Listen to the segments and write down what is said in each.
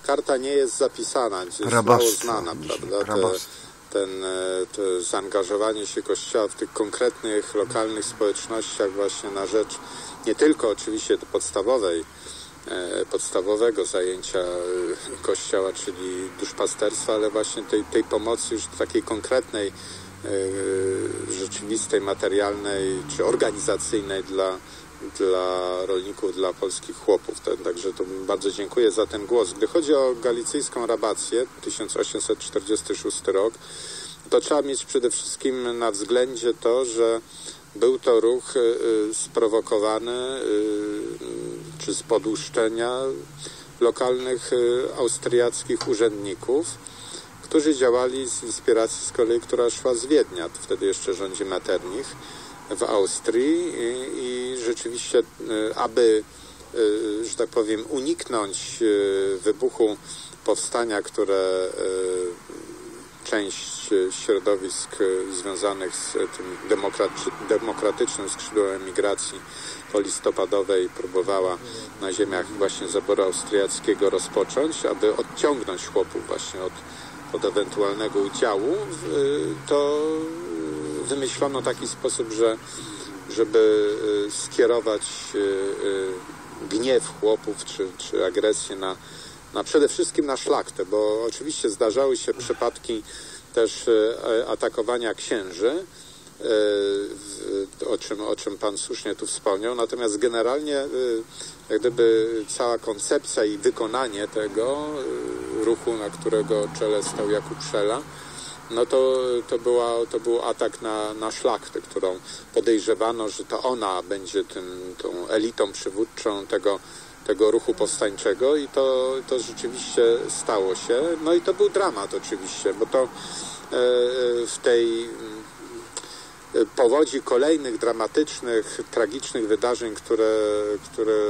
karta nie jest zapisana, jest mało znana, prawda? To zaangażowanie się Kościoła w tych konkretnych, lokalnych społecznościach właśnie na rzecz nie tylko oczywiście podstawowego zajęcia Kościoła, czyli duszpasterstwa, ale właśnie tej pomocy już takiej konkretnej, rzeczywistej, materialnej czy organizacyjnej dla rolników, dla polskich chłopów. Także to bardzo dziękuję za ten głos. Gdy chodzi o galicyjską rabację, 1846 rok, to trzeba mieć przede wszystkim na względzie to, że był to ruch sprowokowany czy z poduszczenia lokalnych austriackich urzędników, którzy działali z inspiracji z kolei, która szła z Wiednia. Wtedy jeszcze rządzi Metternich w Austrii i rzeczywiście, aby, że tak powiem, uniknąć wybuchu powstania, które część środowisk związanych z tym demokratycznym skrzydłem emigracji polistopadowej próbowała na ziemiach właśnie zaboru austriackiego rozpocząć, aby odciągnąć chłopów właśnie od ewentualnego udziału, to wymyślono taki sposób, żeby skierować gniew chłopów czy agresję na przede wszystkim na szlachtę, bo oczywiście zdarzały się przypadki też atakowania księży, o czym Pan słusznie tu wspomniał, natomiast generalnie jak gdyby cała koncepcja i wykonanie tego ruchu, na którego czele stał Jakub Szela, no to był atak na szlachtę, którą podejrzewano, że to ona będzie tą elitą przywódczą tego ruchu powstańczego i to rzeczywiście stało się. No i to był dramat oczywiście, bo to w tej powodzi kolejnych dramatycznych, tragicznych wydarzeń, które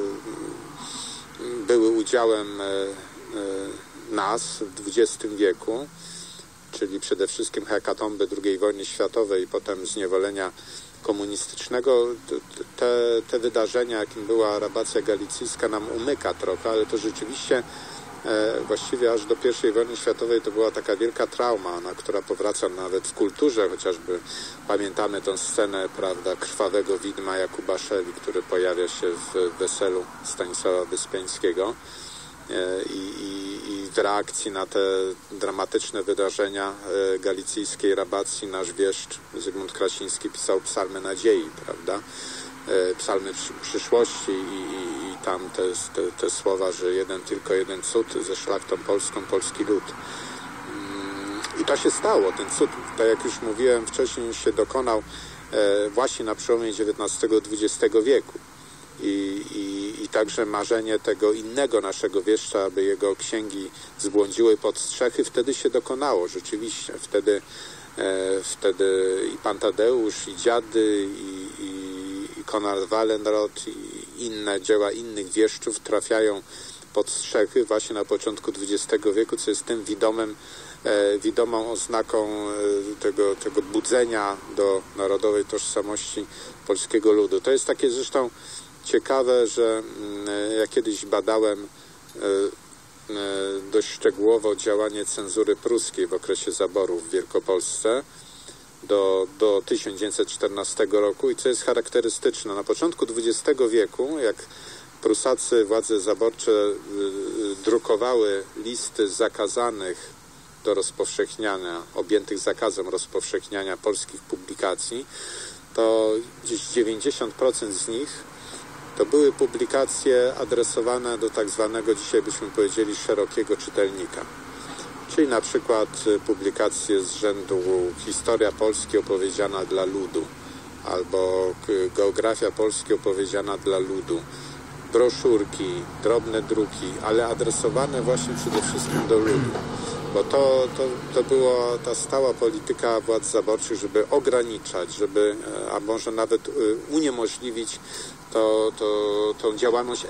były udziałem nas w XX wieku, czyli przede wszystkim hekatomby II wojny światowej i potem zniewolenia komunistycznego, te wydarzenia, jakim była rabacja galicyjska, nam umyka trochę, ale to rzeczywiście właściwie aż do I wojny światowej to była taka wielka trauma, która powraca nawet w kulturze, chociażby pamiętamy tę scenę, prawda, krwawego widma Jakuba Szeli, który pojawia się w weselu Stanisława Wyspiańskiego i w reakcji na te dramatyczne wydarzenia galicyjskiej rabacji nasz wieszcz Zygmunt Krasiński pisał psalmy nadziei, prawda? Psalmy przyszłości i tam te słowa, że tylko jeden cud ze szlachtą polską, polski lud. I to się stało. Ten cud, tak jak już mówiłem wcześniej, się dokonał właśnie na przełomie XIX-XX wieku. I także marzenie tego innego naszego wieszcza, aby jego księgi zbłądziły pod strzechy, wtedy się dokonało rzeczywiście. Wtedy i Pan Tadeusz, i Dziady, i Konrad Wallenrod, i inne dzieła innych wieszczów trafiają pod strzechy właśnie na początku XX wieku, co jest tym widomą oznaką tego budzenia do narodowej tożsamości polskiego ludu. To jest takie zresztą ciekawe, że ja kiedyś badałem dość szczegółowo działanie cenzury pruskiej w okresie zaborów w Wielkopolsce do 1914 roku i co jest charakterystyczne. Na początku XX wieku, jak prusacy, władze zaborcze drukowały listy zakazanych do rozpowszechniania, objętych zakazem rozpowszechniania polskich publikacji, to gdzieś 90% z nich to były publikacje adresowane do tak zwanego, dzisiaj byśmy powiedzieli, szerokiego czytelnika. Czyli na przykład publikacje z rzędu Historia Polski opowiedziana dla ludu, albo Geografia Polski opowiedziana dla ludu, broszurki, drobne druki, ale adresowane właśnie przede wszystkim do ludu. Bo to była ta stała polityka władz zaborczych, żeby ograniczać, a może nawet uniemożliwić tą działalność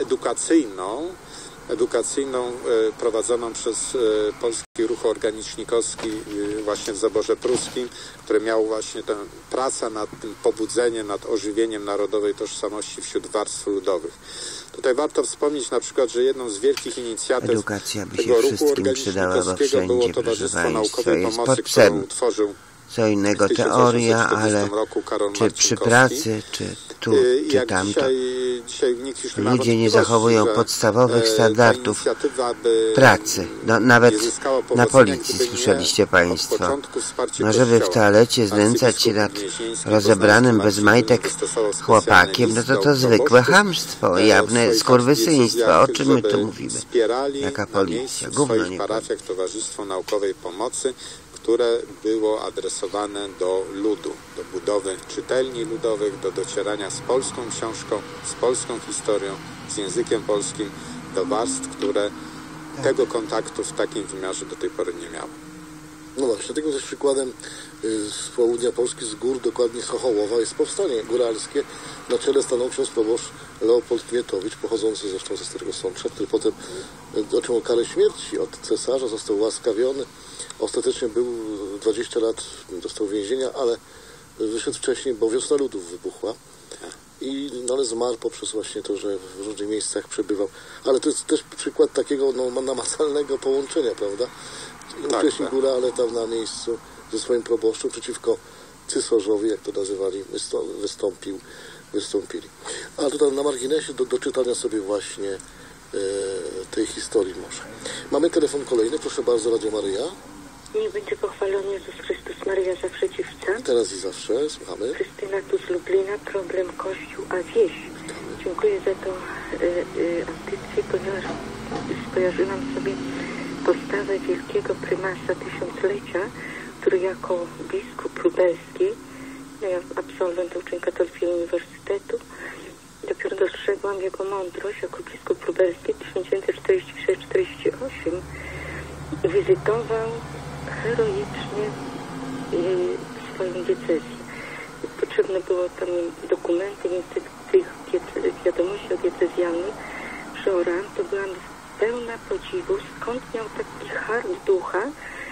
edukacyjną prowadzoną przez Polski Ruch Organicznikowski właśnie w zaborze pruskim, które miało właśnie tę pracę nad tym pobudzeniem, nad ożywieniem narodowej tożsamości wśród warstw ludowych. Tutaj warto wspomnieć na przykład, że jedną z wielkich inicjatyw Edukacja by się tego ruchu wszystkim przydała, bo organicznego było wszędzie, proszę Towarzystwo Państwa, Naukowej jest Pomocy, potrzebne. którą utworzył Co innego w 1840 teoria, ale roku Karol czy przy Marcinkowski. pracy, czy tu, czy Jak tamto. dzisiaj nikt już nie ma Ludzie nie wątpliwości, zachowują że podstawowych ta standardów inicjatywa by pracy. No, nie nawet zyskała na powodzenia, policji gdyby słyszeliście nie od Państwo. początku wsparcie No, żeby w Kościoła. toalecie znęcać się nad rozebranym bez majtek chłopakiem, no to zwykłe chamstwo, jawne skurwysyństwo. O czym my tu mówimy? Jaka policja? W Gówno swoich nie parafiach Towarzystwo Naukowej Pomocy, które było adresowane do ludu, do budowy czytelni ludowych, do docierania z polską książką, z polską historią, z językiem polskim do warstw, które tego kontaktu w takim wymiarze do tej pory nie miały. No właśnie, tego też przykładem z południa Polski, z gór, dokładnie z Chochołowa, jest powstanie góralskie. Na czele stanął ksiądz proboszcz Leopold Kmietowicz, pochodzący zresztą ze Starego Sącza, który potem otrzymał karę śmierci od cesarza, został ułaskawiony. Ostatecznie był 20 lat, dostał więzienia, ale wyszedł wcześniej, bo wiosna ludów wybuchła. Ale zmarł poprzez właśnie to, że w różnych miejscach przebywał. Ale to jest też przykład takiego namacalnego połączenia, prawda? Wcześniej góra, ale tam na miejscu ze swoim proboszczem przeciwko cysarzowi, jak to nazywali, wystąpili. A tutaj na marginesie do czytania sobie właśnie tej historii może. Mamy telefon kolejny, proszę bardzo, Radio Maryja. Niech będzie pochwalony Jezus Chrystus, Maryja zawsze dziewca. Teraz i zawsze, słuchamy. Krystyna tu z Lublina, problem Kościół a wieś. Dziękuję za tą audycję, ponieważ skojarzyłam sobie postawę wielkiego prymasa tysiąclecia, który jako biskup lubelski, ja absolwent uczeń Katolickiego Uniwersytetu, dopiero dostrzegłam jego mądrość jako biskup lubelski 1946-48 wizytował heroicznie swoją diecezję. Potrzebne było tam dokumenty, niestety tych wiadomości o diecezjalnych przeorałam, to byłam pełna podziwu, skąd miał taki hart ducha,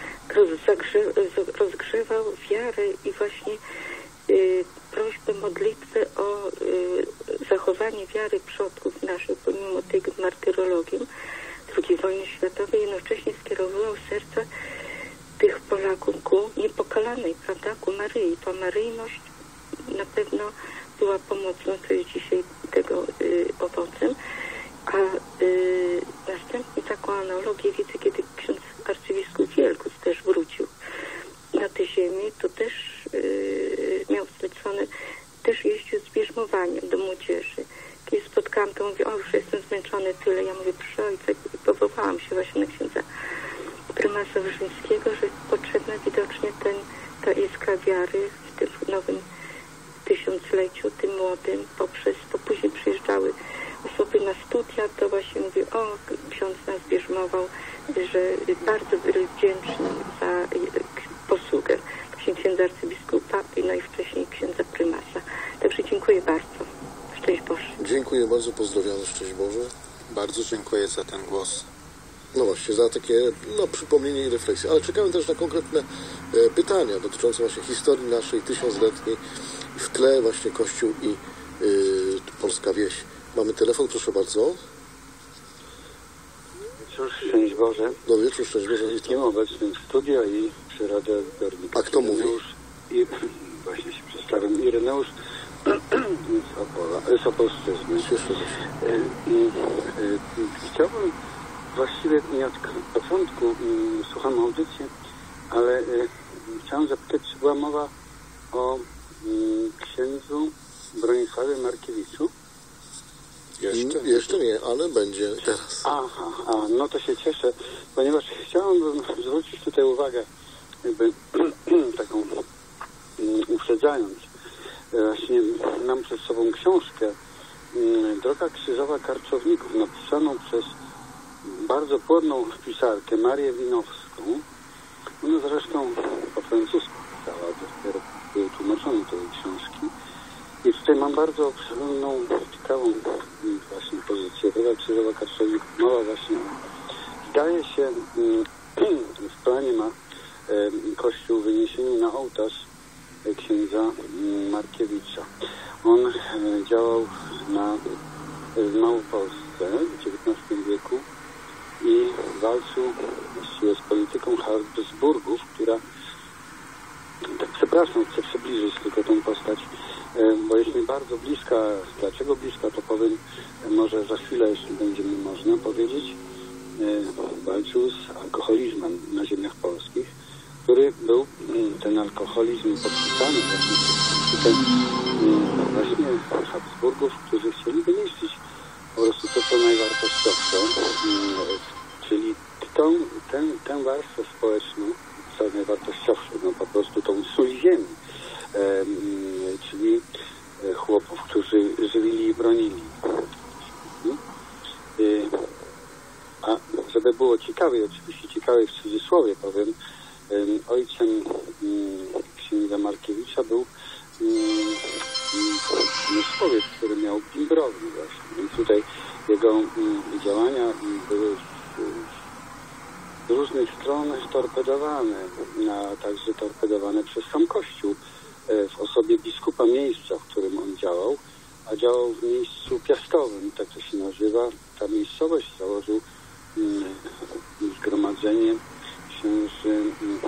rozgrzewał wiarę i właśnie prośbę, modlitwę o zachowanie wiary przodków naszych, pomimo tej martyrologii II wojny światowej, jednocześnie skierowywał serca tych Polaków ku niepokalanej, prawda, ku Maryi. Ta maryjność na pewno była pomocną, co jest dzisiaj tego owocem. A następnie taką analogię widzę, kiedy ksiądz arcybiskup Wielgus też wrócił na tę ziemię, to też miał zlecone, też jeździł z bierzmowaniem do młodzieży. Kiedy spotkałam, to mówię, o już jestem zmęczony tyle. Ja mówię, przy ojca, i powołałam się właśnie na księdza prymasa Wyszyńskiego, że potrzebna widocznie ta iskra wiary w tym nowym tysiącleciu, tym młodym, bo później przyjeżdżały osoby na studia, to właśnie mówię, o, ksiądz nas bierzmował, że bardzo byli wdzięczni za posługę księdza arcybiskupa, no i wcześniej księdza prymasa. Także dziękuję bardzo. Szczęść Boże. Dziękuję bardzo, pozdrawiamy, szczęść Boże. Bardzo dziękuję za ten głos. No właśnie, za takie przypomnienie i refleksje. Ale czekamy też na konkretne pytania dotyczące właśnie historii naszej tysiącletniej. W tle właśnie Kościół i polska wieś. Mamy telefon, proszę bardzo. Wieczór, szczęść Boże. Dobry wieczór, szczęść Boże. Jestem obecny w studio i przy radioodbiorniku. A kto mówi? I właśnie się przedstawiam. Ireneusz z Opolszczyzny. Cieszę się. Chciałbym właściwie nie od początku słucham audycji, ale chciałem zapytać, czy była mowa o księdzu Bronisławie Markiewiczu? Jeszcze nie, ale będzie teraz. No to się cieszę, ponieważ chciałbym zwrócić tutaj uwagę, jakby taką uprzedzając. Właśnie mam przed sobą książkę Droga krzyżowa Karczowników, napisaną przez bardzo płodną pisarkę Marię Winowską. Ona zresztą po francusku pisała, dopiero były tłumaczone tej książki. I tutaj mam bardzo przyjemną, ciekawą właśnie pozycję. Droga krzyżowa Karczowników, mowa właśnie zdaje się w planie ma Kościół wyniesienie na ołtarz księdza Markiewicza. On działał na w Małopolsce w XIX wieku i walczył właściwie z polityką Habsburgów, która, tak przepraszam, chcę przybliżyć tylko tą postać, bo jest mi bardzo bliska. Dlaczego bliska, to powiem może za chwilę, jeśli będzie mi można powiedzieć. Walczył z alkoholizmem na ziemiach polskich, który był ten alkoholizm podpisany właśnie Habsburgów, którzy chcieli wyniszczyć po prostu to, co najwartościowsze, czyli tę warstwę społeczną, co najwartościowsze, no po prostu tą sól ziemi, czyli chłopów, którzy żywili i bronili. A żeby było ciekawiej, oczywiście ciekawiej w cudzysłowie powiem, ojcem księdza Markiewicza był człowiek, który miał bimbrownię właśnie. Więc tutaj jego działania były z różnych stron torpedowane, a także torpedowane przez sam Kościół w osobie biskupa miejsca, w którym on działał, a działał w miejscu piastowym, tak to się nazywa. Ta miejscowość założył zgromadzenie księży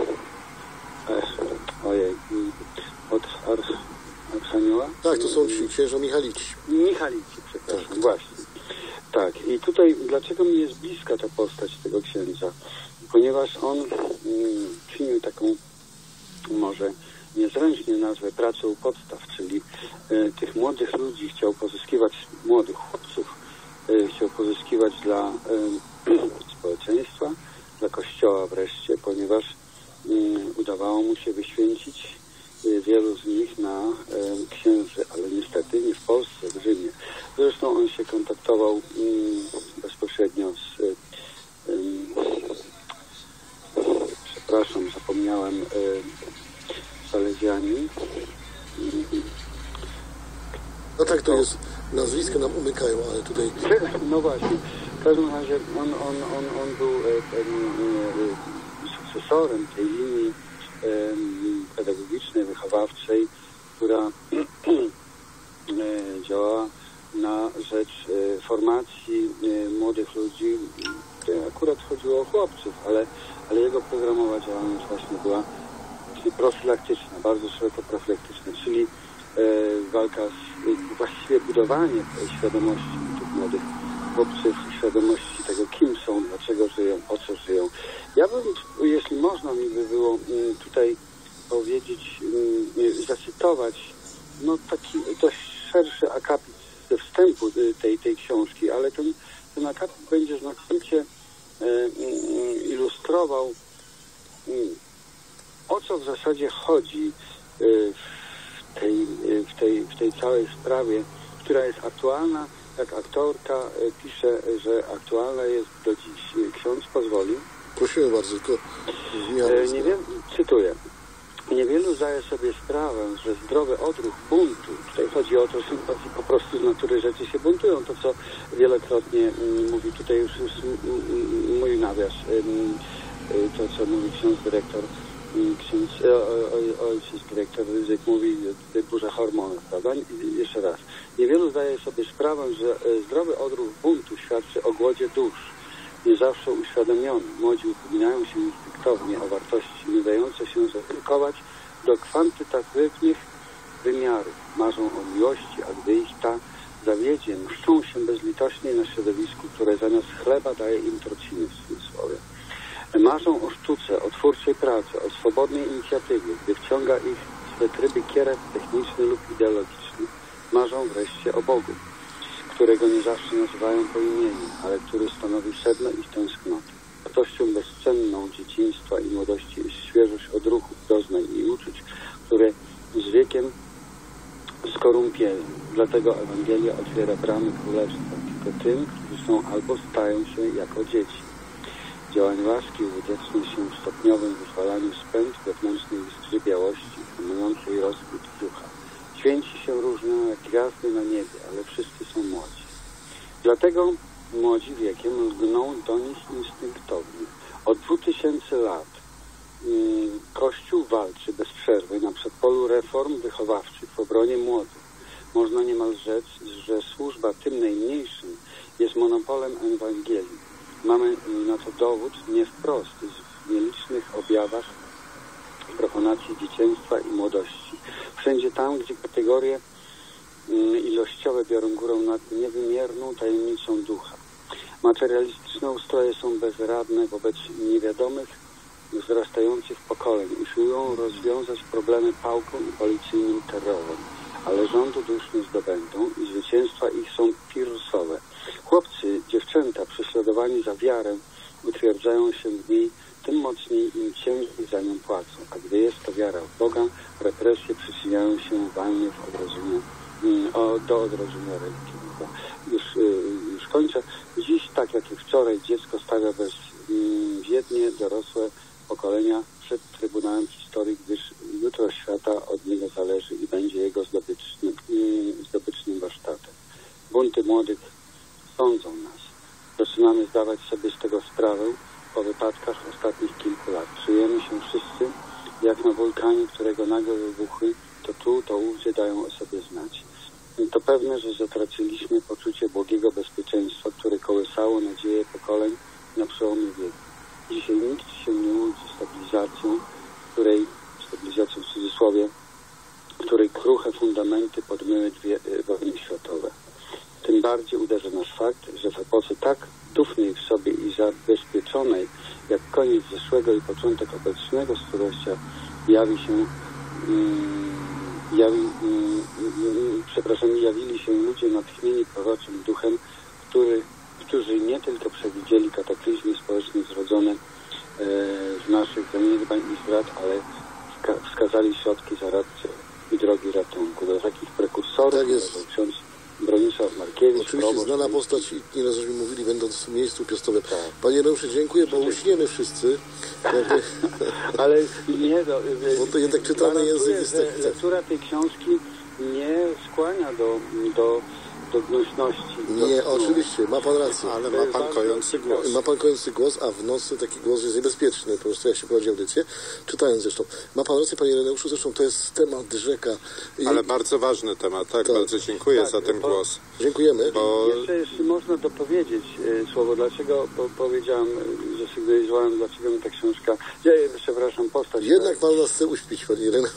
od Archanioła? Tak, to są ci księża Michalici. Michalici, przepraszam, tak. Właśnie. Tak, i tutaj dlaczego mi jest bliska ta postać tego księdza? Ponieważ on czynił taką, może niezręcznie nazwę, pracę u podstaw, czyli tych młodych ludzi chciał pozyskiwać, młodych chłopców chciał pozyskiwać dla społeczeństwa, dla Kościoła wreszcie, ponieważ udawało mu się wyświęcić wielu z nich na księży, ale niestety nie w Polsce, w Rzymie. Zresztą on się kontaktował bezpośrednio z przepraszam, zapomniałem, Salezjani. No tak, to jest, nazwiska nam umykają, ale tutaj... No właśnie, w każdym razie on był sukcesorem tej linii pedagogicznej, wychowawczej, która działała na rzecz formacji młodych ludzi. Akurat chodziło o chłopców, ale jego programowa działalność właśnie była profilaktyczna, bardzo szeroko profilaktyczna, czyli walka właściwie budowanie świadomości tych młodych chłopców, świadomości tego, kim są, dlaczego żyją, po co żyją. Ja bym, jeśli można mi by było tutaj powiedzieć, zacytować, no taki dość szerszy akapit ze wstępu tej książki, ale ten akapit będzie znakomicie ilustrował, o co w zasadzie chodzi w tej całej sprawie, która jest aktualna, jak aktorka pisze, że aktualna jest do dziś. Ksiądz pozwoli? Prosimy bardzo, tylko cytuję. Niewielu zdaje sobie sprawę, że zdrowy odruch buntu, tutaj chodzi o to, że po prostu z natury rzeczy się buntują, to co wielokrotnie mówi tutaj już mój nawias, to co mówi ksiądz dyrektor, ojciec dyrektor Ryzyk mówi, burza hormonów, prawda? Jeszcze raz. Niewielu zdaje sobie sprawę, że zdrowy odruch buntu świadczy o głodzie dusz, nie zawsze uświadomiony. Młodzi upominają się instynktownie o wartości, nie dające się zatykować do kwantytatywnych wymiarów. Marzą o miłości, a gdy ich ta zawiedzie, mszczą się bezlitośnie na środowisku, które zamiast chleba daje im trociny w cudzysłowie. Marzą o sztuce, o twórczej pracy, o swobodnej inicjatywie, gdy wciąga ich w tryby kierat techniczny lub ideologiczny. Marzą wreszcie o Bogu, którego nie zawsze nazywają po imieniu, ale który stanowi sedno ich tęsknoty. Wartością bezcenną dzieciństwa i młodości jest świeżość odruchów, doznań i uczuć, które z wiekiem skorumpieli. Dlatego Ewangelia otwiera bramy królestwa tylko tym, którzy są albo stają się jako dzieci. Działań łaski uwidacznia się w stopniowym wyzwalaniu z pęd wewnętrznej iskry białości, hamującej rozkwit ducha. Święci się różnią jak gwiazdy na niebie, ale wszyscy są młodzi. Dlatego młodzi wiekiem lgną do nich instynktownie. Od 2000 lat Kościół walczy bez przerwy na przedpolu reform wychowawczych w obronie młodych. Można niemal rzec, że służba tym najmniejszym jest monopolem Ewangelii. Mamy na to dowód nie wprost, w nielicznych objawach profanacji dzieciństwa i młodości. Wszędzie tam, gdzie kategorie ilościowe biorą górę nad niewymierną tajemnicą ducha. Materialistyczne ustroje są bezradne wobec niewiadomych, wzrastających pokoleń. Usiłują rozwiązać problemy pałką i policyjnym terrorem, ale rządu dusz nie zdobędą i zwycięstwa ich są pirsowe. Chłopcy, dziewczęta prześladowani za wiarę utwierdzają się w niej, tym mocniej im ciężej za nią płacą. A gdy jest to wiara w Boga, represje przyczyniają się walnie do odrodzenia ręki. Już kończę. Dziś, tak jak i wczoraj, dziecko stawia bezwiednie dorosłe pokolenia przed Trybunałem Historii, gdyż jutro świata od niego zależy i będzie jego zdobycznym warsztatem. Bunty młodych sądzą nas. Zaczynamy zdawać sobie z tego sprawę po wypadkach ostatnich kilku lat. Czujemy się wszyscy jak na wulkanie, którego nagłe wybuchy to tu, to ówdzie dają o sobie znać. To pewne, że zatraciliśmy poczucie błogiego bezpieczeństwa, które kołysało nadzieję pokoleń na przełomie wieku. Dzisiaj nikt się nie łudzi stabilizacją w cudzysłowie, której kruche fundamenty podmyły dwie wojny światowe. Tym bardziej uderza nas fakt, że w epoce tak tufnej w sobie i zabezpieczonej, jak koniec zeszłego i początek obecnego stulecia, javili się ludzie natchnieni proroczym duchem, którzy nie tylko przewidzieli kataklizmy społeczne zrodzone z naszych zaniedbań i zdrad, ale wskazali środki zaradcze i drogi ratunku. Do takich prekursorów tak jest ksiądz Bronisław Markiewicz. Oczywiście znana postać i nieraz żeśmy mówili, będąc w miejscu piastowym. Panie Ireneuszu, dziękuję, bo uśniemy wszyscy. Ale nie, bo to jednak czytany język jest tak. Lektura tej książki nie skłania do gnuśności. Nie, oczywiście, ma pan rację. Ale ma pan kojący głos. Ma pan kojący głos, a w nocy taki głos jest niebezpieczny, po prostu jak się prowadzi audycję, czytając zresztą. Ma pan rację, panie Ireneuszu, zresztą to jest temat rzeka. Ale bardzo ważny temat, tak? Bardzo dziękuję za ten głos. Dziękujemy. Jeszcze jeśli można dopowiedzieć słowo, dlaczego powiedziałem, że sygnalizowałem, dlaczego mi ta książka, przepraszam, postać. Jednak pan nas chce uśpić, panie Ireneuszu.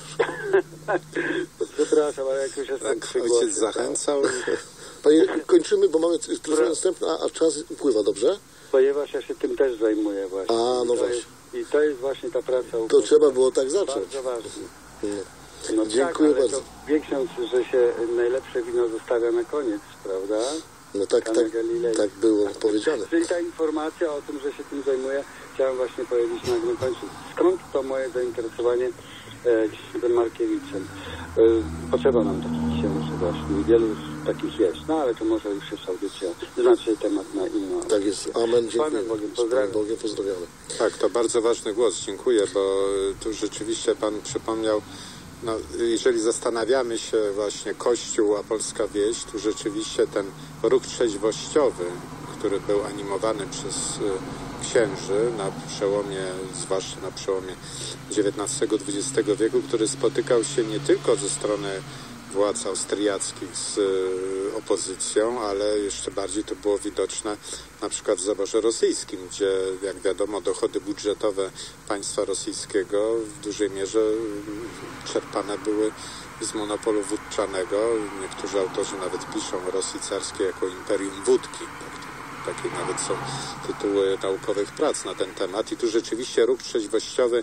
Przepraszam, ale jakoś jestem tak, ojciec zachęcał. Panie, kończymy, bo mamy trochę następna, a czas upływa, dobrze? Ponieważ ja się tym też zajmuję właśnie. A, no właśnie. I to jest właśnie ta praca. To trzeba było tak zacząć. Bardzo ważne. No, dziękuję tak, bardzo. Wie ksiądz, że się najlepsze wino zostawia na koniec, prawda? No tak było powiedziane. Czyli ta informacja o tym, że się tym zajmuję, chciałem właśnie powiedzieć na końcu. Skąd to moje zainteresowanie księdzem Markiewiczem? Potrzeba nam takich księży właśnie. Wielu już takich jest, no ale to może już jest audycja, znaczy temat na inną. Tak jest. Amen. Dziękuję. Panem Bogiem pozdrawiam. Bogiem pozdrawiamy. Tak, to bardzo ważny głos. Dziękuję, bo tu rzeczywiście pan przypomniał, no, jeżeli zastanawiamy się właśnie Kościół, a polska wieś, tu rzeczywiście ten ruch trzeźwościowy, który był animowany przez księży na przełomie, zwłaszcza na przełomie XIX-XX wieku, który spotykał się nie tylko ze strony władz austriackich z opozycją, ale jeszcze bardziej to było widoczne na przykład w zaborze rosyjskim, gdzie, jak wiadomo, dochody budżetowe państwa rosyjskiego w dużej mierze czerpane były z monopolu wódczanego. Niektórzy autorzy nawet piszą o Rosji carskiej jako imperium wódki. Takie nawet są tytuły naukowych prac na ten temat. I tu rzeczywiście ruch trzeźwościowy,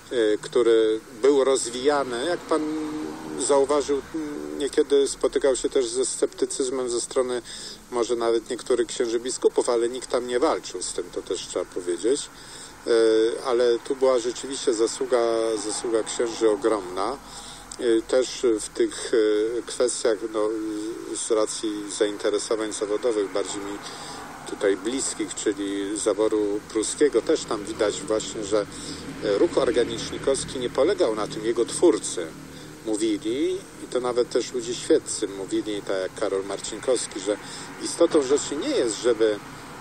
który był rozwijany, jak pan zauważył, niekiedy spotykał się też ze sceptycyzmem ze strony może nawet niektórych księży biskupów, ale nikt tam nie walczył z tym, to też trzeba powiedzieć. Ale tu była rzeczywiście zasługa księży ogromna. Też w tych kwestiach, no, z racji zainteresowań zawodowych bardziej mi tutaj bliskich, czyli zaboru pruskiego, też tam widać właśnie, że ruch organicznikowski nie polegał na tym. Jego twórcy mówili, i to nawet też ludzie świeccy mówili, tak jak Karol Marcinkowski, że istotą rzeczy nie jest, żeby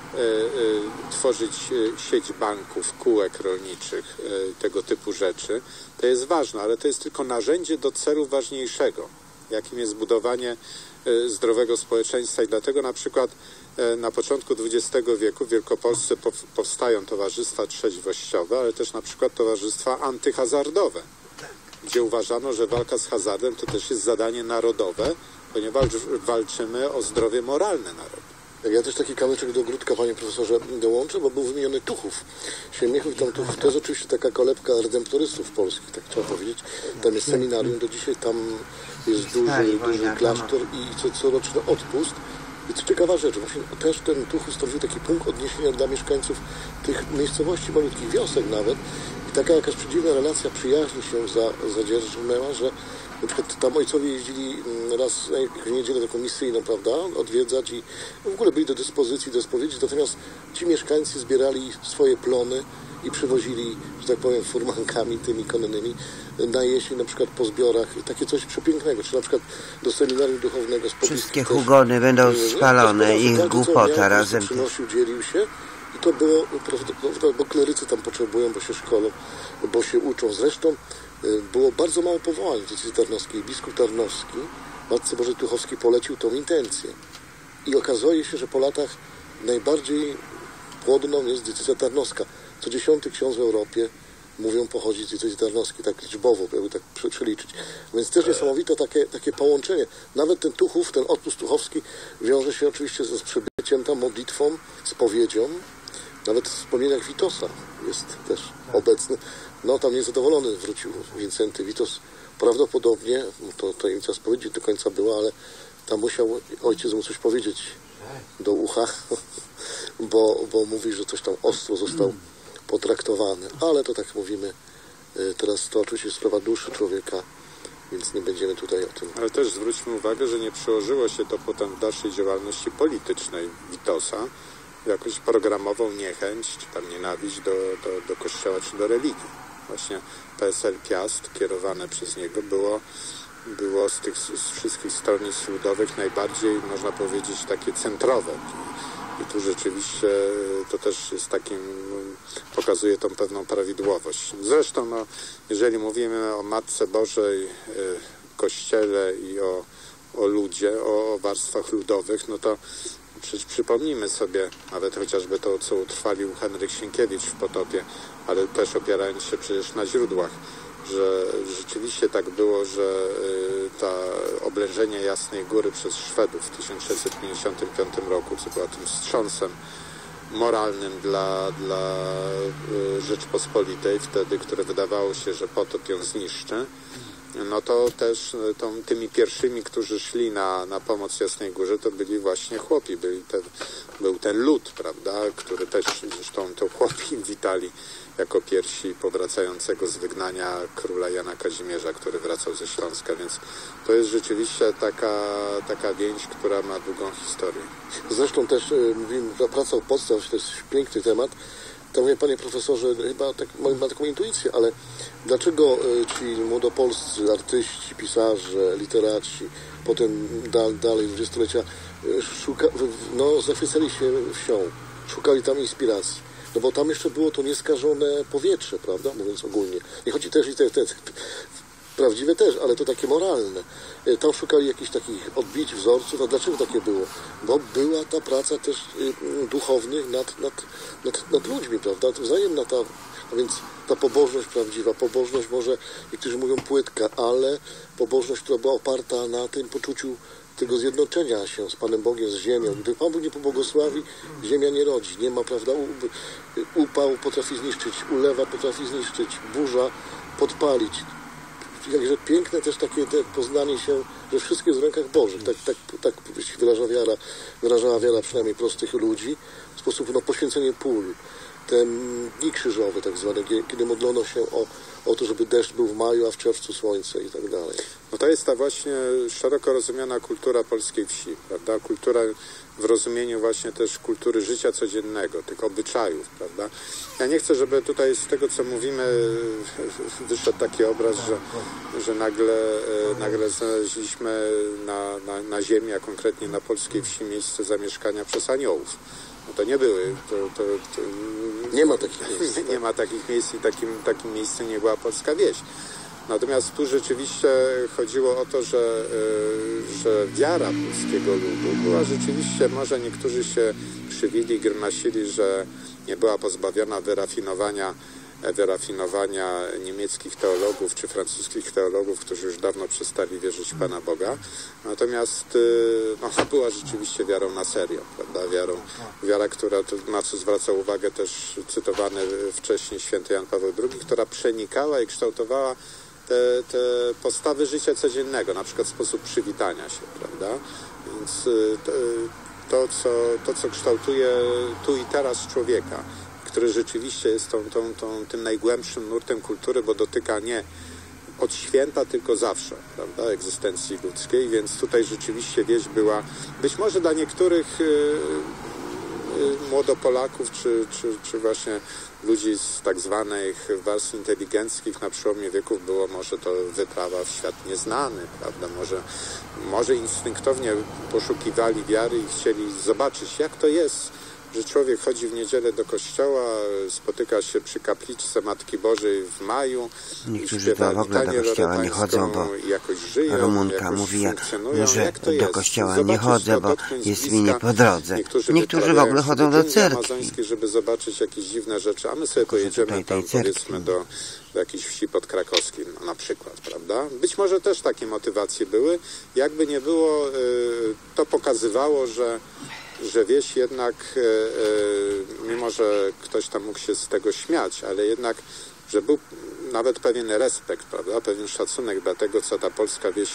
tworzyć sieć banków, kółek rolniczych, tego typu rzeczy. To jest ważne, ale to jest tylko narzędzie do celu ważniejszego. jakim jest budowanie zdrowego społeczeństwa i dlatego na przykład na początku XX wieku w Wielkopolsce powstają towarzystwa trzeźwościowe, ale też na przykład towarzystwa antyhazardowe, gdzie uważano, że walka z hazardem to też jest zadanie narodowe, ponieważ walczymy o zdrowie moralne narodu. Ja też taki kamyczek do ogródka, panie profesorze, dołączę, bo był wymieniony Tuchów. Siemiechów i tam Tuchów. To jest oczywiście taka kolebka redemptorystów polskich, tak trzeba powiedzieć. Tam jest seminarium do dzisiaj, tam jest duży klasztor i coroczny odpust. I co ciekawa rzecz, właśnie też ten Tuchów stanowił taki punkt odniesienia dla mieszkańców tych miejscowości, malutkich wiosek nawet. I taka jakaś przedziwna relacja przyjaźni się zadzierżnęła, że na przykład tam ojcowie jeździli raz w niedzielę taką misyjną, prawda, odwiedzać i w ogóle byli do dyspozycji, do spowiedzi, natomiast ci mieszkańcy zbierali swoje plony i przywozili, że tak powiem, furmankami tymi konnymi na jesień, na przykład po zbiorach. Takie coś przepięknego, czy na przykład do seminarium duchownego. Wszystkie hugony będą spalone, ich głupota razem. Przynosił, dzielił się i to było, bo klerycy tam potrzebują, bo się szkolą, bo się uczą. Zresztą było bardzo mało powołań w diecezji tarnowskiej. Biskup Tarnowski, Matce Bożej Tuchowskiej, polecił tą intencję. I okazuje się, że po latach najbardziej płodną jest diecezja tarnowska. Co 10 ksiądz w Europie, mówią, pochodzi z diecezji tarnowskiej, tak liczbowo, jakby tak przeliczyć. Więc też niesamowite takie połączenie. Nawet ten Tuchów, ten odpust tuchowski wiąże się oczywiście z przybyciem tam, modlitwą, spowiedzią. Nawet w wspomnieniach Witosa jest też obecny. No tam niezadowolony wrócił Wincenty Witos. Prawdopodobnie, to tajemnica spowiedzi do końca była, ale tam musiał ojciec mu coś powiedzieć do ucha, bo mówi, że coś tam ostro został potraktowany. Ale to tak mówimy, teraz to oczywiście jest sprawa duszy człowieka, więc nie będziemy tutaj o tym. Ale też zwróćmy uwagę, że nie przełożyło się to potem w dalszej działalności politycznej Witosa, jakąś programową niechęć, czy tam nienawiść do kościoła, czy do religii. Właśnie PSL Piast, kierowane przez niego, było z tych wszystkich stronnictw ludowych najbardziej, można powiedzieć, takie centrowe. I tu rzeczywiście to też jest takim, pokazuje tą pewną prawidłowość. Zresztą, no, jeżeli mówimy o Matce Bożej, Kościele i o ludzie, o warstwach ludowych, no to przypomnijmy sobie nawet chociażby to, co utrwalił Henryk Sienkiewicz w Potopie, ale też opierając się przecież na źródłach, że rzeczywiście tak było, że to oblężenie Jasnej Góry przez Szwedów w 1655 roku, co było tym wstrząsem moralnym dla Rzeczpospolitej wtedy, które wydawało się, że Potop ją zniszczy, no to też tymi pierwszymi, którzy szli na pomoc Jasnej Górze, to byli właśnie chłopi, był ten lud, prawda, który też zresztą to chłopi witali jako pierwsi powracającego z wygnania króla Jana Kazimierza, który wracał ze Śląska, więc to jest rzeczywiście taka więź, która ma długą historię. Zresztą też mówimy, praca o podstaw, to jest piękny temat. To mówię, panie profesorze, chyba mam taką intuicję, ale dlaczego ci młodopolscy artyści, pisarze, literaci, potem dalej dwudziestolecia zachwycali się wsią, szukali tam inspiracji? No bo tam jeszcze było to nieskażone powietrze, prawda, mówiąc ogólnie. Nie chodzi też i te prawdziwe też, ale to takie moralne. Tam szukali jakichś takich odbić, wzorców. A dlaczego takie było? Bo była ta praca też duchownych nad ludźmi, prawda? Wzajemna a więc ta pobożność prawdziwa, pobożność może, niektórzy mówią płytka, ale pobożność, która była oparta na tym poczuciu tego zjednoczenia się z Panem Bogiem, z ziemią. Gdy Pan Bóg nie pobłogosławi, ziemia nie rodzi. Nie ma, prawda, upał potrafi zniszczyć, ulewa potrafi zniszczyć, burza podpalić. Jakże piękne też takie poznanie się, że wszystko jest w rękach Bożych. Tak wyrażała wiara przynajmniej prostych ludzi, w sposób poświęcenie pól. Te dni krzyżowe tak zwane, kiedy modlono się o to, żeby deszcz był w maju, a w czerwcu słońce i tak dalej. No to jest ta właśnie szeroko rozumiana kultura polskiej wsi, prawda? Kultura w rozumieniu właśnie też kultury życia codziennego, tych obyczajów, prawda? Ja nie chcę, żeby tutaj z tego, co mówimy, wyszedł taki obraz, że nagle znaleźliśmy na ziemi, a konkretnie na polskiej wsi, miejsce zamieszkania przez aniołów. No to nie były. Nie ma takich miejsc. Nie ma takich miejsc i takim miejscem nie była polska wieś. Natomiast tu rzeczywiście chodziło o to, że wiara polskiego ludu była rzeczywiście, może niektórzy się krzywili, grymasili, że nie była pozbawiona wyrafinowania niemieckich teologów czy francuskich teologów, którzy już dawno przestali wierzyć w Pana Boga. Natomiast była rzeczywiście wiarą na serio, prawda? Wiara, która, na co zwracał uwagę też cytowany wcześniej święty Jan Paweł II, która przenikała i kształtowała te postawy życia codziennego, na przykład sposób przywitania się, prawda? Więc to, co kształtuje tu i teraz człowieka, który rzeczywiście jest tym najgłębszym nurtem kultury, bo dotyka nie od święta, tylko zawsze, prawda, egzystencji ludzkiej, więc tutaj rzeczywiście wieś była, być może dla niektórych młodopolaków, czy właśnie ludzi z tak zwanych warstw inteligenckich na przełomie wieków było może to wyprawa w świat nieznany, prawda, może instynktownie poszukiwali wiary i chcieli zobaczyć, jak to jest, że człowiek chodzi w niedzielę do kościoła, spotyka się przy kapliczce Matki Bożej w maju. Niektórzy to w ogóle do kościoła nie chodzą, bo Rumunka mówi, że do kościoła nie chodzę, bo jest mi nie po drodze. Niektórzy w ogóle chodzą do cerkwi, żeby zobaczyć jakieś dziwne rzeczy, a my sobie pojedziemy tam, powiedzmy, do jakiejś wsi podkrakowskiej, na przykład, prawda? Być może też takie motywacje były. Jakby nie było, to pokazywało, że wieś jednak, mimo że ktoś tam mógł się z tego śmiać, ale jednak, że był nawet pewien respekt, prawda, pewien szacunek dla tego, co ta polska wieś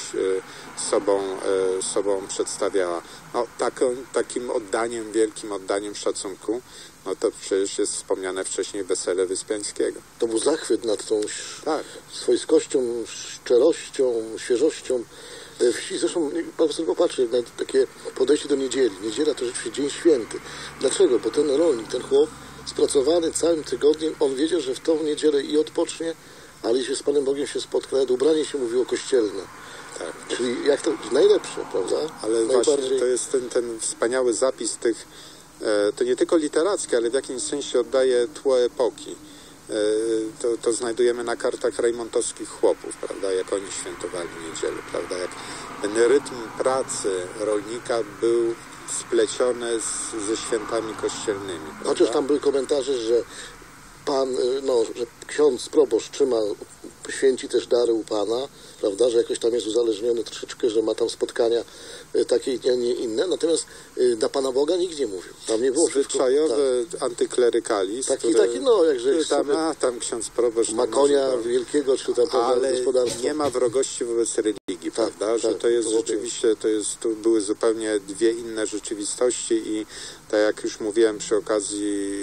sobą przedstawiała. No, takim oddaniem, wielkim oddaniem szacunku, no to przecież jest wspomniane wcześniej wesele Wyspiańskiego. To był zachwyt nad tą swojskością, szczerością, świeżością wsi. Zresztą pan profesor popatrzy na takie podejście do niedzieli. Niedziela to rzeczywiście dzień święty. Dlaczego? Bo ten rolnik, ten chłop spracowany całym tygodniem, on wiedział, że w tą niedzielę i odpocznie, ale jeśli z Panem Bogiem się spotka, nawet ubranie się mówiło kościelne. Tak. Czyli jak to najlepsze, prawda? Ale właśnie to jest ten wspaniały zapis tych, to nie tylko literacki, ale w jakimś sensie oddaje tło epoki. To znajdujemy na kartach rejmontowskich chłopów, prawda, jak oni świętowali niedzielę, prawda, jak ten rytm pracy rolnika był spleciony ze świętami kościelnymi. Chociaż tam były komentarze, że że ksiądz proboszcz święci też dary u Pana, prawda, że jakoś tam jest uzależniony troszeczkę, że ma tam spotkania takie, a nie inne, natomiast na Pana Boga nikt nie mówił. Tam nie było zwyczajowy antyklerykalizm, taki, jakże tam ksiądz proboszcz ma konia wielkiego, czy tam gospodarstwo. Nie ma wrogości wobec religii, prawda, że to jest rzeczywiście, tu były zupełnie dwie inne rzeczywistości i tak jak już mówiłem przy okazji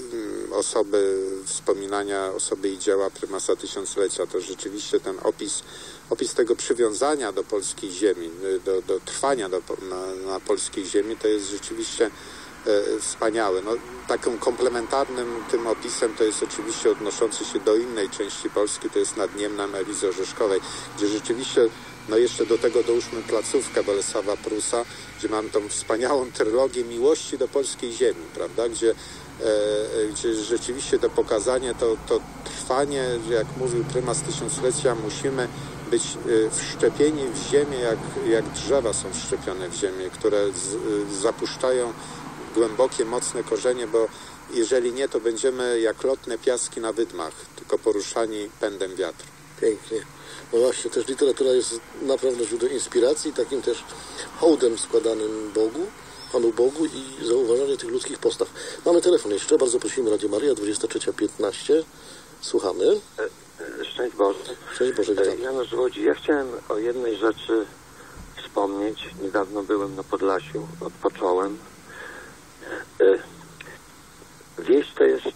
wspominania osoby i dzieła prymasa tysiąclecia, to rzeczywiście ten opis tego przywiązania do polskiej ziemi, do trwania na polskiej ziemi, to jest rzeczywiście wspaniały. No, takim komplementarnym tym opisem to jest oczywiście odnoszący się do innej części Polski, to jest nad Niemnem Elizy Orzeszkowej, gdzie rzeczywiście, no jeszcze do tego dołóżmy placówkę Bolesława Prusa, gdzie mam tą wspaniałą trylogię miłości do polskiej ziemi, prawda, gdzie rzeczywiście to pokazanie, to trwanie, jak mówił prymas tysiąclecia, musimy być wszczepieni w ziemię, jak drzewa są wszczepione w ziemię, które zapuszczają głębokie, mocne korzenie, bo jeżeli nie, to będziemy jak lotne piaski na wydmach, tylko poruszani pędem wiatru. Pięknie. No właśnie, też literatura jest naprawdę źródłem inspiracji, takim też hołdem składanym Panu Bogu i zauważanie tych ludzkich postaw. Mamy telefon jeszcze, bardzo prosimy, Radio Maryja, 23:15. Słuchamy. Szczęść Boże. Szczęść Boże, witam. Janusz z Łodzi. Ja chciałem o jednej rzeczy wspomnieć. Niedawno byłem na Podlasiu, odpocząłem. Wieś to jest...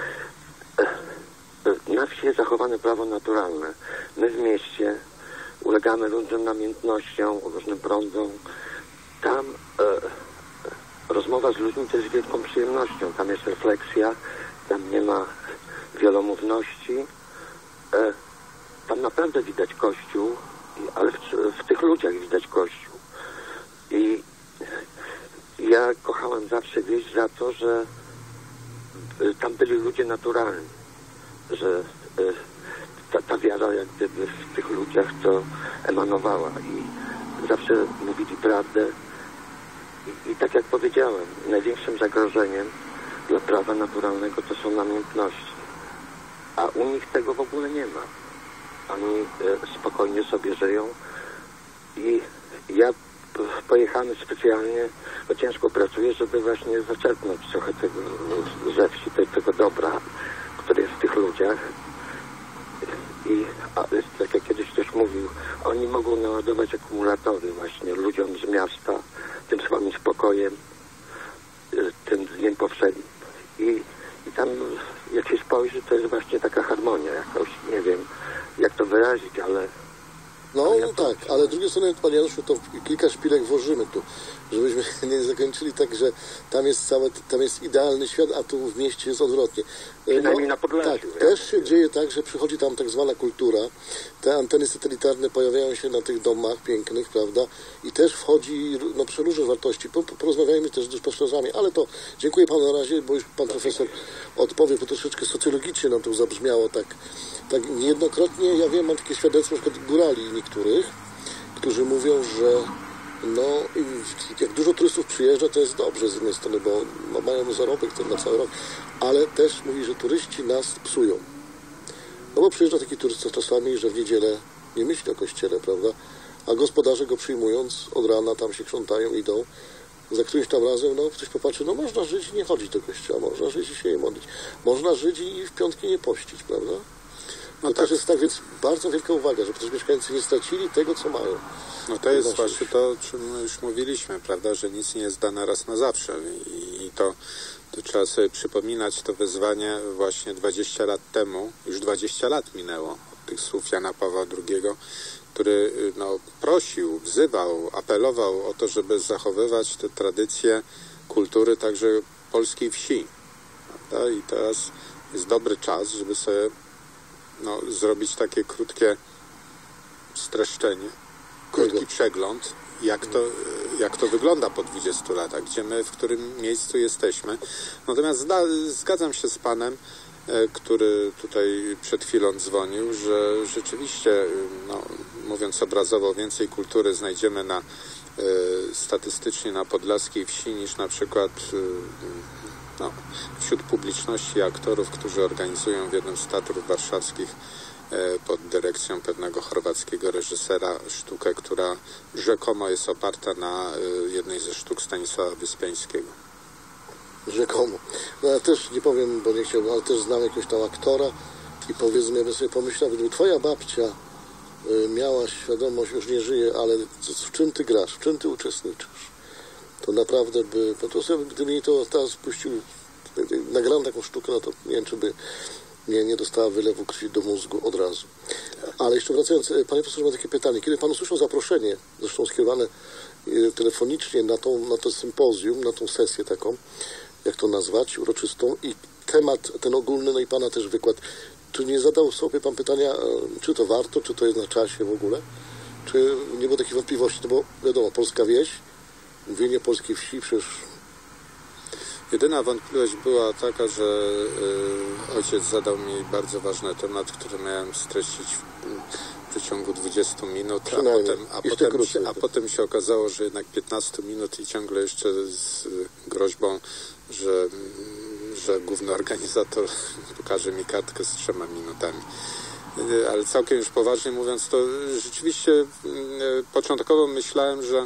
Na wsi jest zachowane prawo naturalne. My w mieście ulegamy różnym namiętnościom, różnym prądom. Tam rozmowa z ludźmi to jest wielką przyjemnością. Tam jest refleksja, tam nie ma wielomówności. Tam naprawdę widać Kościół, ale w tych ludziach widać Kościół. I ja kochałem zawsze wieś za to, że tam byli ludzie naturalni. Że ta wiara jak gdyby w tych ludziach to emanowała i zawsze mówili prawdę i tak jak powiedziałem, największym zagrożeniem dla prawa naturalnego to są namiętności, a u nich tego w ogóle nie ma. Oni spokojnie sobie żyją i ja pojechałem specjalnie, bo ciężko pracuję, żeby właśnie zaczerpnąć trochę tego ze wsi, tego dobra, które jest w tych ludziach. I tak jak kiedyś ktoś mówił, oni mogą naładować akumulatory właśnie ludziom z miasta, tym swoim spokojem, tym dniem powszednim. I tam jak się spojrzy, to jest właśnie taka harmonia jakoś, nie wiem jak to wyrazić, ale... No tak, ale z drugiej strony, panie Januszu, to kilka szpilek włożymy tu, żebyśmy nie zakończyli tak, że tam jest idealny świat, a tu w mieście jest odwrotnie. Przynajmniej na Podlasiu. Tak, też się dzieje tak, że przychodzi tam tak zwana kultura, te anteny satelitarne pojawiają się na tych domach pięknych, prawda, i też wchodzi przeróżne wartości. Porozmawiajmy też z duszpasterzami, ale to dziękuję panu na razie, bo już pan profesor odpowie, bo troszeczkę socjologicznie nam to zabrzmiało tak niejednokrotnie. Ja wiem, mam takie świadectwo na przykład górali niektórych, którzy mówią, że jak dużo turystów przyjeżdża, to jest dobrze z jednej strony, bo mają zarobek na cały rok, ale też mówi, że turyści nas psują. No bo przyjeżdża taki turysta czasami, że w niedzielę nie myśli o kościele, prawda? A gospodarze go przyjmując od rana tam się krzątają, idą. Za którymś tam razem, ktoś popatrzy, można żyć i nie chodzić do kościoła, można żyć i się nie modlić. Można żyć i w piątki nie pościć, prawda? To też jest tak, więc bardzo wielka uwaga, żeby też mieszkańcy nie stracili tego, co mają. No to jest właśnie to, o czym już mówiliśmy, prawda, że nic nie jest dane raz na zawsze i to trzeba sobie przypominać to wyzwanie właśnie 20 lat temu, już 20 lat minęło od tych słów Jana Pawła II, który prosił, wzywał, apelował o to, żeby zachowywać te tradycje kultury także polskiej wsi, prawda? I teraz jest dobry czas, żeby sobie zrobić takie streszczenie, krótki przegląd, jak to wygląda po 20 latach, gdzie my, w którym miejscu jesteśmy. Natomiast zgadzam się z panem, który tutaj przed chwilą dzwonił, że rzeczywiście, mówiąc obrazowo, więcej kultury znajdziemy statystycznie na podlaskiej wsi niż na przykład wśród publiczności aktorów, którzy organizują w jednym z teatrów warszawskich pod dyrekcją pewnego chorwackiego reżysera sztukę, która rzekomo jest oparta na jednej ze sztuk Stanisława Wyspiańskiego. Rzekomo. Ja też nie powiem, bo nie chciałbym, ale też znam jakiegoś tam aktora i powiedzmy, ja bym sobie pomyślał, gdyby twoja babcia miała świadomość, już nie żyje, ale w czym ty grasz, w czym ty uczestniczysz, to naprawdę by, po prostu gdyby mi to teraz puścił, nagrałem taką sztukę, to nie wiem, czy by nie dostała wylewu krwi do mózgu od razu. Ale jeszcze wracając, panie profesorze, mam takie pytanie. Kiedy pan usłyszał zaproszenie, zresztą skierowane telefonicznie na to sympozjum, na tą sesję taką, jak to nazwać, uroczystą, i temat ten ogólny, i pana też wykład, czy nie zadał sobie pan pytania, czy to warto, czy to jest na czasie w ogóle? Czy nie było takiej wątpliwości? No bo wiadomo, polska wieś, mówienie polskiej wsi, przecież... Jedyna wątpliwość była taka, że ojciec zadał mi bardzo ważny temat, który miałem streścić w przeciągu 20 minut, a potem się okazało, że jednak 15 minut i ciągle jeszcze z groźbą, że główny organizator pokaże mi kartkę z 3 minutami. Ale całkiem już poważnie mówiąc, to rzeczywiście początkowo myślałem, że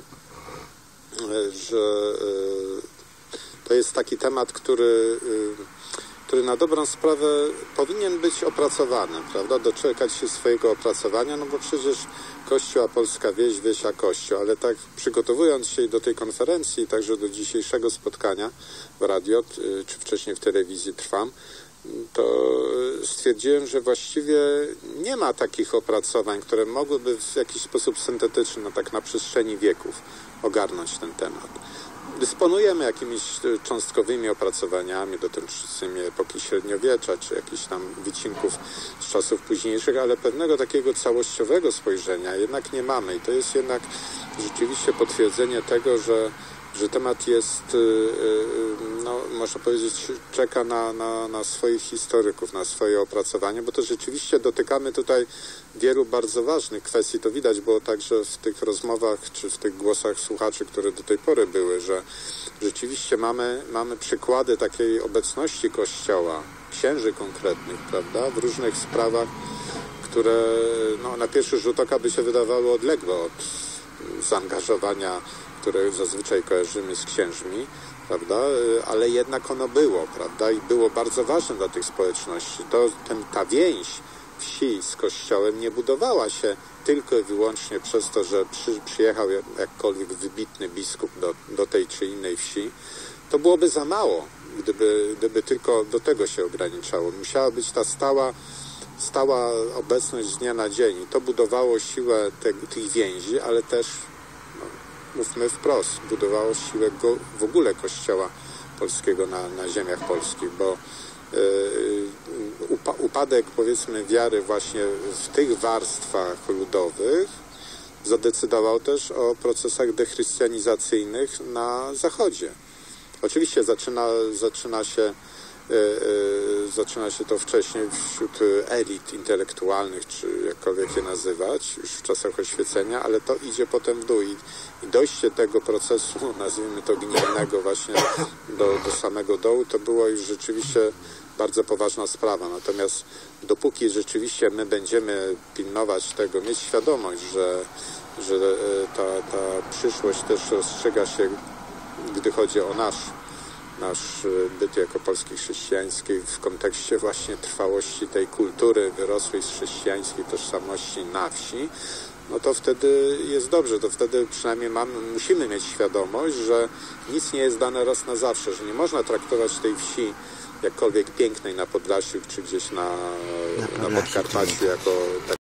to jest taki temat, który na dobrą sprawę powinien być opracowany, prawda? Doczekać się swojego opracowania, bo przecież Kościół, a polska wieś, wieś a Kościół. Ale tak przygotowując się do tej konferencji, także do dzisiejszego spotkania w radio, czy wcześniej w telewizji Trwam, to stwierdziłem, że właściwie nie ma takich opracowań, które mogłyby w jakiś sposób syntetyczny, tak na przestrzeni wieków ogarnąć ten temat. Dysponujemy jakimiś cząstkowymi opracowaniami dotyczącymi epoki średniowiecza, czy jakichś tam wycinków z czasów późniejszych, ale pewnego takiego całościowego spojrzenia jednak nie mamy. I to jest jednak rzeczywiście potwierdzenie tego, że że temat jest, no, można powiedzieć, czeka na swoich historyków, na swoje opracowanie, bo to rzeczywiście dotykamy tutaj wielu bardzo ważnych kwestii. To widać było także w tych rozmowach, czy w tych głosach słuchaczy, które do tej pory były, że rzeczywiście mamy przykłady takiej obecności Kościoła, księży konkretnych, prawda, w różnych sprawach, które no, na pierwszy rzut oka by się wydawały odległe od zaangażowania, które zazwyczaj kojarzymy z księżmi, prawda, ale jednak ono było, prawda, i było bardzo ważne dla tych społeczności. Ta więź wsi z Kościołem nie budowała się tylko i wyłącznie przez to, że przyjechał jakkolwiek wybitny biskup do tej czy innej wsi. To byłoby za mało, gdyby tylko do tego się ograniczało. Musiała być ta stała obecność z dnia na dzień. I to budowało siłę tych więzi, ale też, no, mówmy wprost, budowało siłę w ogóle Kościoła polskiego na ziemiach polskich, bo upadek, powiedzmy, wiary właśnie w tych warstwach ludowych zadecydował też o procesach dechrystianizacyjnych na Zachodzie. Oczywiście zaczyna się to wcześniej wśród elit intelektualnych, czy jakkolwiek je nazywać, już w czasach oświecenia, ale to idzie potem w dół i dojście tego procesu, nazwijmy to gniewnego właśnie do samego dołu, to była już rzeczywiście bardzo poważna sprawa. Natomiast dopóki rzeczywiście my będziemy pilnować tego, mieć świadomość, że ta przyszłość też rozstrzyga się, gdy chodzi o nasz byt jako Polski chrześcijańskiej w kontekście właśnie trwałości tej kultury wyrosłej z chrześcijańskiej tożsamości na wsi, no to wtedy jest dobrze, to wtedy przynajmniej musimy mieć świadomość, że nic nie jest dane raz na zawsze, że nie można traktować tej wsi jakkolwiek pięknej na Podlasiu czy gdzieś na Podkarpaciu jako